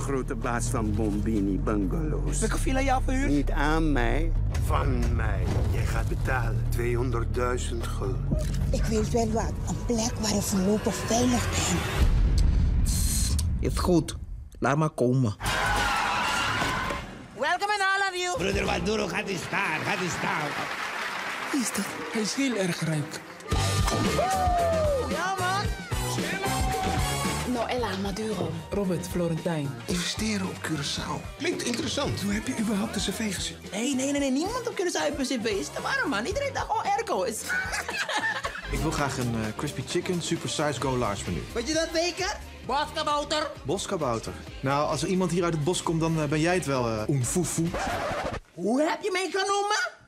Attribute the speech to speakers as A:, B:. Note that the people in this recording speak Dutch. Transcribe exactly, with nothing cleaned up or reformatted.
A: grote baas van Bombini Bungalows.
B: Welke villa jou verhuurd?
A: Niet aan mij, van mij. Jij gaat betalen tweehonderdduizend gulden.
C: Ik weet wel wat. Een plek waar we voorlopig veilig zijn.
D: Is goed. Laat maar komen.
B: Welcome in all of you.
E: Broeder Maduro gaat eens staan, gaat eens staan.
D: Wie is dat?
F: Hij is heel erg rijk.
B: Ja, man.
G: Noella Maduro.
F: Robert Florentijn.
H: Investeren op Curaçao. Klinkt interessant. Hoe heb je überhaupt de cv gezien?
B: Nee, nee, nee, nee. Niemand op Curaçao heeft een cv. Is te warm, man. Iedereen dacht, oh, airco is.
I: Ik wil graag een uh, crispy chicken super size go large menu.
B: Weet je dat zeker? Boskabouter.
I: Boskabouter. Nou, als er iemand hier uit het bos komt, dan uh, ben jij het wel, uh, oenfoefoe.
B: Hoe heb je mij genoemd?